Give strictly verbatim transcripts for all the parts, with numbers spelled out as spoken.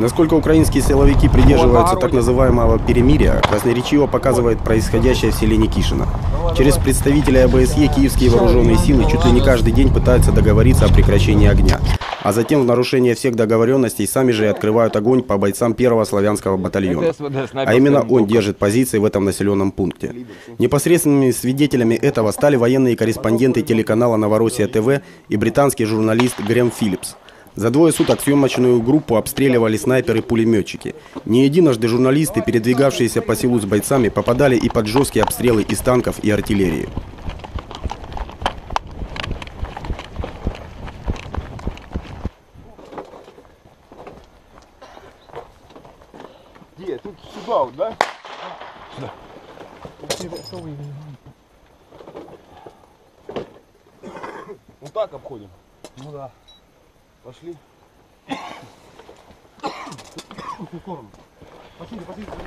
Насколько украинские силовики придерживаются так называемого перемирия, красноречиво показывает происходящее в селе Никишино. Через представителей АБСЕ киевские вооруженные силы чуть ли не каждый день пытаются договориться о прекращении огня, а затем в нарушение всех договоренностей сами же и открывают огонь по бойцам первого славянского батальона. А именно он держит позиции в этом населенном пункте. Непосредственными свидетелями этого стали военные корреспонденты телеканала «Новороссия ТВ» и британский журналист Грэм Филлипс. За двое суток съемочную группу обстреливали снайперы-пулеметчики. Не единожды журналисты, передвигавшиеся по селу с бойцами, попадали и под жесткие обстрелы из танков и артиллерии. Где? Тут сюда, да? Да. Вот так обходим? Ну да. Пошли. В ту сторону. Пошли, пошли, пошли.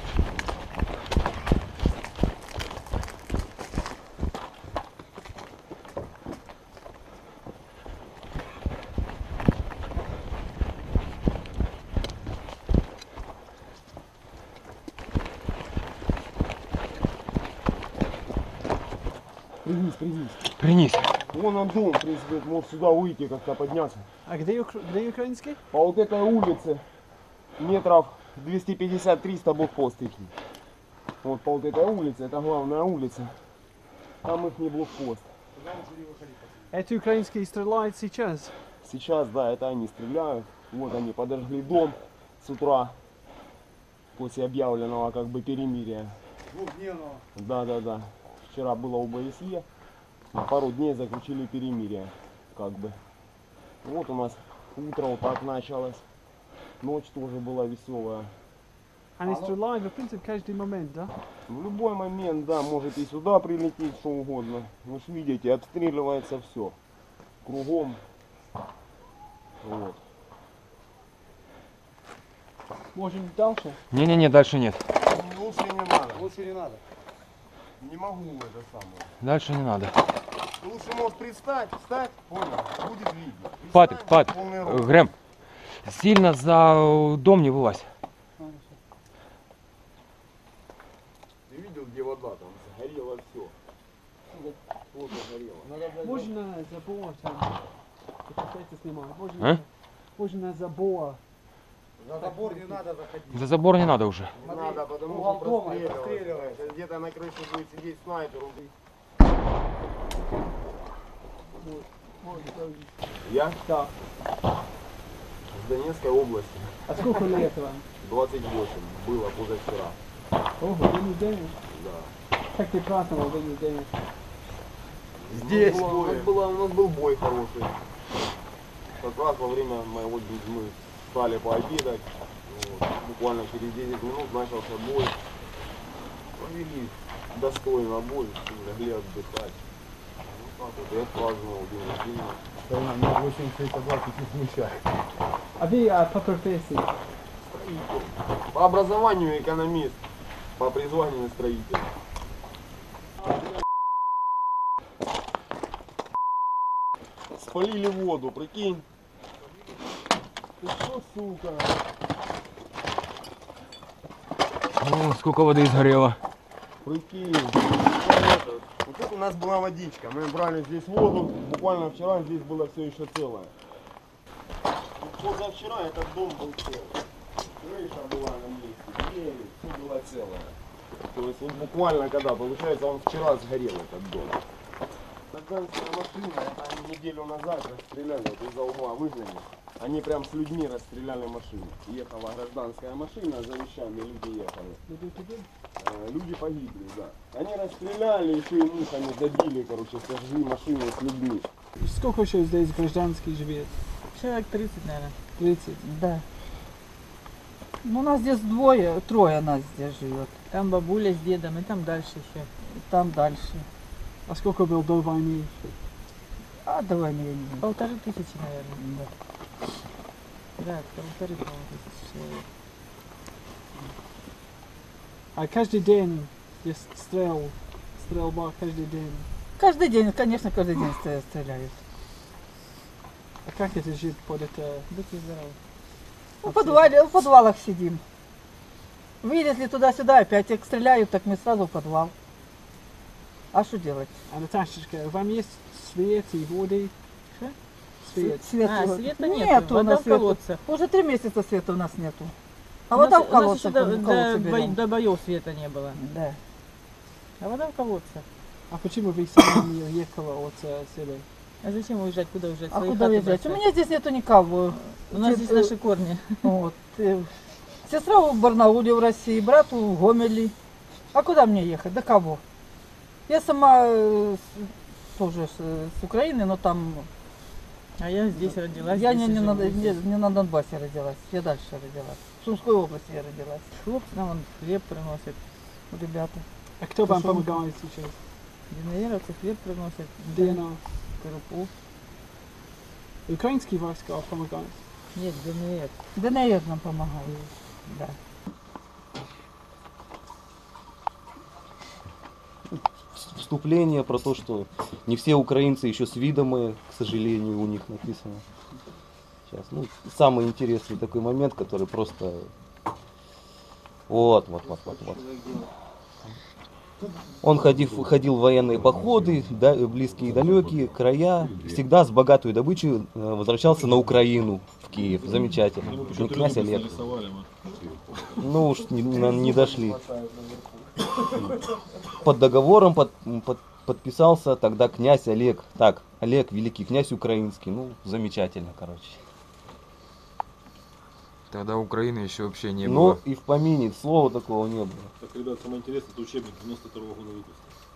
Пригнись, пригнись. Пригнись. Вон он дом, в принципе, может сюда выйти, как-то подняться. А где, где украинский? По вот этой улице метров двести пятьдесят — триста блокпост их. Вот по вот этой улице, это главная улица. Там их не блокпост. Эти украинские стреляют сейчас? Сейчас, да, это они стреляют. Вот они подожгли дом с утра. После объявленного как бы перемирия. Двухдневного. Да, да, да. Вчера было ОБСЕ. На пару дней заключили перемирие, как бы. Вот у нас утро вот так началось. Ночь тоже была веселая. Они стреляют, в принципе, каждый момент, да? В любой момент, да, может и сюда прилететь, что угодно. Вы же видите, обстреливается все. Кругом. Вот. Можем дальше? Не-не-не, дальше нет. Лучше не надо. Лучше не надо. Не могу это самое. Дальше не надо. Лучше может пристать, встать, понял, будет видно. Патрик, Патрик, Грэм, сильно за дом не вылазь. Ты видел, где вода? Там загорело все. Вот загорело. Можно забор там. Это снимать. А? Можно, можно забор. За забор не надо заходить. За забор не надо уже. Не надо, потому что простреливает. Где-то на крыше будет сидеть снайпер. Я? Да. С Донецкой области. А сколько лет вам? двадцать восемь. Было позавчера. Ого, день рождения? Да. Как ты праздновал день рождения? Здесь у нас, у, нас было, у нас был бой хороший. Как раз во время моего дня мы стали пообедать. Вот. Буквально через десять минут начался бой. Повели достойно бой, легли отдыхать. Вот так вот я праздновал день рождения. Меня восемьдесят согласен не смущает. А вы а, по профессии? По образованию экономист, по призванию строитель. Спалили воду, прикинь. Ты что, сука? О, сколько воды сгорело. Прикинь. Вот тут у нас была водичка. Мы брали здесь воду. Буквально вчера здесь было все еще целое. Позавчера этот дом был целый. Крыша была на месте, двери, все было целое. То есть вот буквально когда, получается, он вчера сгорел, этот дом. Гражданская машина, это они неделю назад расстреляли, вот из-за угла выгнали. Они прям с людьми расстреляли машину. Ехала гражданская машина, за вещами люди ехали. Э, люди погибли, да. Они расстреляли, еще и мухами забили, короче, сожгли машину с людьми. Сколько еще здесь гражданский живет? Человек тридцать, наверное. тридцать. Да. Ну, у нас здесь двое, трое нас здесь живет. Там бабуля с дедом, и там дальше еще. И там дальше. А сколько был до войны? А до войны я не знаю. Полторы тысячи, наверное. Да. Да, полторы, по-моему, тысячи человек. А каждый день есть стрел, стрельба каждый день. Каждый день, конечно, каждый день стреляют. А как это жить под это? Будьте здоровы. В подвале, в подвалах сидим. Вылезли туда-сюда, опять как стреляют, так мы сразу в подвал. А что делать? А Наташечка, вам есть свет и воды? Что? Свет. Свет. А, света нету, Нету у вода нас в света. колодце. Уже три месяца света у нас нету. А У вода нас- в у нас колодце. еще до, в колодце до, бо- берем. до боев света не было. Да. А вода в колодце. А почему вы сама не уехала от э, себя? А зачем уезжать? Куда уезжать? А Свои куда хаты уезжать? У бросать? меня здесь нету никого. У нас здесь Э, наши корни. Вот. э, Сестра в Барнауле в России, брат в Гомеле. А куда мне ехать? До кого? Я сама э, с- тоже с, с Украины, но там А я здесь родилась. я здесь не, и не, живу на, здесь. не, не на Донбассе родилась, я дальше родилась. В Сумской области я родилась. Хлопцы нам вон хлеб приносят. Ребята. А кто вам Пошел. помогает сейчас? Динаеровцы хлеб приносят. Где она? Крупу. Украинские войска помогают? Нет, ДНР. ДНР нам помогает. Да. Вступление про то, что не все украинцы еще свидомые, к сожалению, у них написано. Сейчас, ну, самый интересный такой момент, который просто... Вот, вот, вот, вот, вот. Он ходил, ходил в военные походы, да, близкие и далекие края, всегда с богатой добычей э, возвращался на Украину, в Киев. Замечательно. Ну, князь Олег. Ну уж не, на- не дошли. Под договором под, под- подписался тогда князь Олег. Так, Олег, великий князь украинский. Ну, замечательно, короче. Тогда Украины еще вообще не Но было. и в помине слова такого не было. Так, ребят, самое интересное, это учебник девяносто второго года выпуска.